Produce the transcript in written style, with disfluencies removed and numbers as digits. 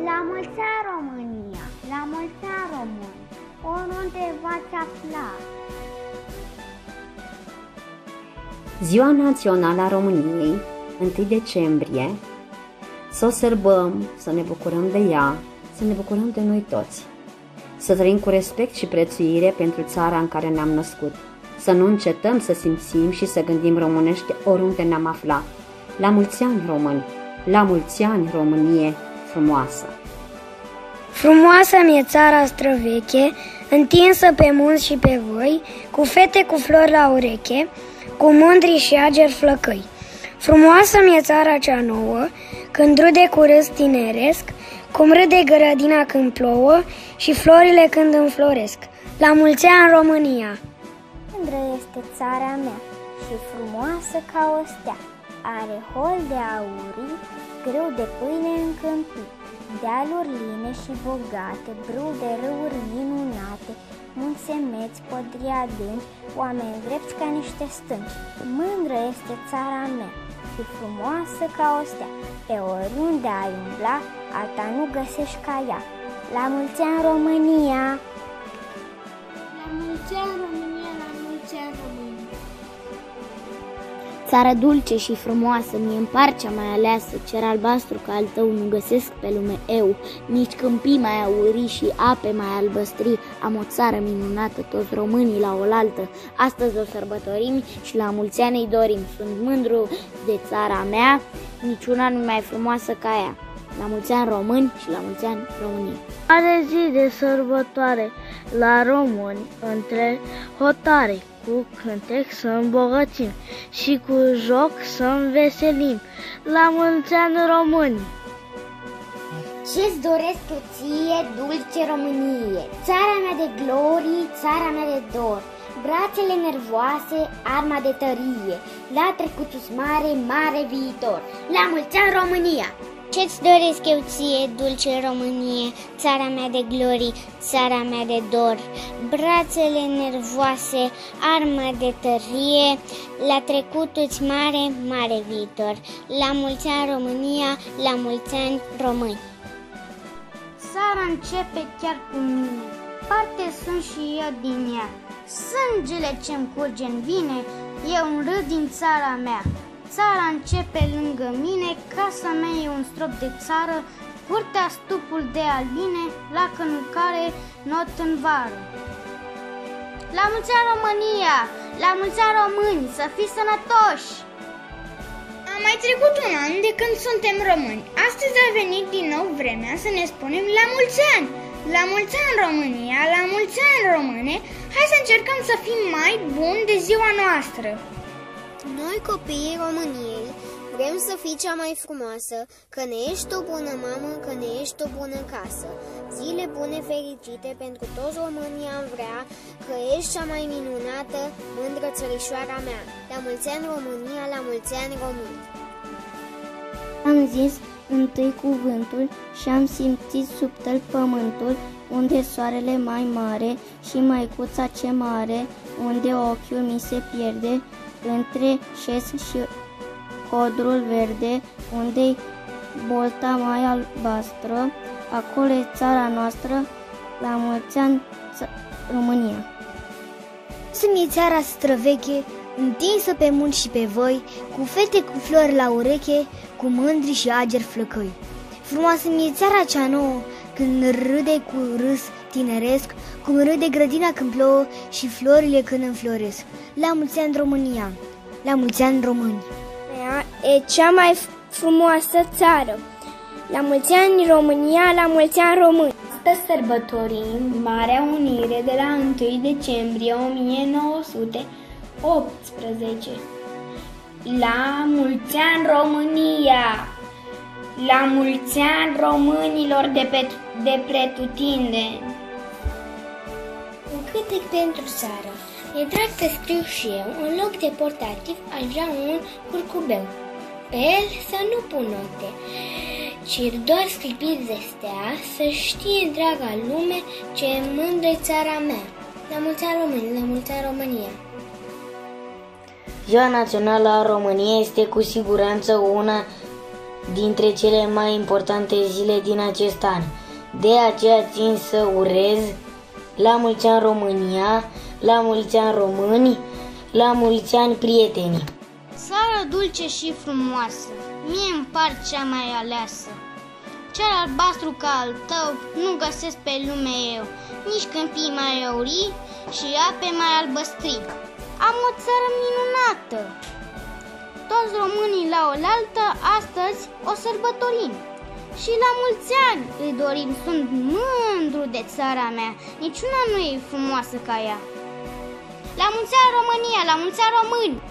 La mulți ani, România! La mulți ani, români! Oriunde v-ați afla! Ziua Națională a României, 1 decembrie, să o sărbăm, să ne bucurăm de ea, să ne bucurăm de noi toți. Să trăim cu respect și prețuire pentru țara în care ne-am născut. Să nu încetăm să simțim și să gândim românește oriunde ne-am aflat. La mulți ani, români! La mulți ani, Românie frumoasă! Frumoasă mi-e țara străveche, întinsă pe munți și pe văi, cu fete cu flori la ureche, cu mândri și ageri flăcăi. Frumoasă mi-e țara cea nouă, când râde cu râs tineresc, cum râde grădina când plouă și florile când înfloresc. La mulți ani, România! Mândră este țara mea și frumoasă ca o stea. Are hol de aurii, grâu de pâine în câmpii, dealuri line și bogate, brâu de râuri minunate, munți semeți, podri adânci, oameni drepți ca niște stânci. Mândră este țara mea și frumoasă ca o stea. Pe oriunde ai umbla, alta nu găsești ca ea. La mulți ani, România! La mulți ani, România, la mulți ani, România! Țară dulce și frumoasă, mie în parcea mai aleasă, cer albastru ca al tău nu găsesc pe lume eu, nici câmpii mai aurii și ape mai albăstri. Am o țară minunată, toți românii la oaltă, astăzi o sărbătorim și la mulți ani îi dorim. Sunt mândru de țara mea, niciuna nu mai frumoasă ca ea. La mulți ani, români, și la mulți ani, România! Are zi de sărbătoare la români între hotare, cu cântec să îmbogățim și cu joc să înveselim. La mulți ani, români! Ce-ți doresc eu ție, dulce Românie, țara mea de glorii, țara mea de dor, brațele nervoase, arma de tărie, la trecutul mare, mare viitor. La mulți ani, România! Ce-ți doresc eu ție, dulce Românie, țara mea de glorii, țara mea de dor, brațele nervoase, armă de tărie, la trecutul-ți mare, mare viitor. La mulți ani, România, la mulți ani, români! Țara începe chiar cu mine, parte sunt și eu din ea. Sângele ce-mi curge în vine, eu îmi râd din țara mea. Țara începe lângă mine, casa mea e un strop de țară, curtea stupul de albine, la cănucare, not în vară. La mulți ani, România! La mulți ani, români! Să fiți sănătoși! A mai trecut un an de când suntem români. Astăzi a venit din nou vremea să ne spunem la mulți ani! La mulți ani, România! La mulți ani, române! Hai să încercăm să fim mai buni de ziua noastră! Noi, copiii României, vrem să fii cea mai frumoasă, că ne ești o bună mamă, că ne ești o bună casă. Zile bune fericite pentru toți românii am vrea, că ești cea mai minunată, mândră țărișoara mea. La mulți ani, România, la mulți ani, români! Am zis întâi cuvântul și am simțit sub tăl pământul, unde soarele mai mare și măicuța ce mare, unde ochiul mi se pierde, între șes și codrul verde, unde-i bolta mai albastră, acolo e țara noastră. La mulți ani, România! Sunt țara străveche, întinsă pe munți și pe văi, cu fete cu flori la ureche, cu mândri și ageri flăcăi. Frumoasă mi-e țara cea nouă, când râde cu râs tineresc, cum râde grădina când plouă și florile când înfloresc. La mulți ani, România! La mulți ani, români! E cea mai frumoasă țară. La mulți ani, România, la mulți ani, români! Astăzi sărbătorim Marea Unire de la 1 decembrie 1918. La mulți ani, România! La mulți ani, românilor de pretutindeni! Un cântec pentru țară. E drag să scriu și eu, în loc de portativ, aș vrea un curcubeu. Pe el să nu pun note, ci doar sclipiri de stea, să știe întreaga lume ce mândră-i țara mea. La mulți ani, români, la mulți ani, România! Ziua Națională a României este cu siguranță una dintre cele mai importante zile din acest an. De aceea țin să urez la mulți ani România, la mulți ani români, la mulți ani prietenii. Țară dulce și frumoasă, mie îmi par cea mai aleasă. Cer albastru ca al tău nu găsesc pe lume eu, nici câmpii mai aurii și ape mai albăstri. Am o țară minunată. Toți românii la oaltă astăzi o sărbătorim. Și la mulți ani îi dorim, sunt mândru de țara mea, niciuna nu e frumoasă ca ea. La mulți ani România, la mulți ani români!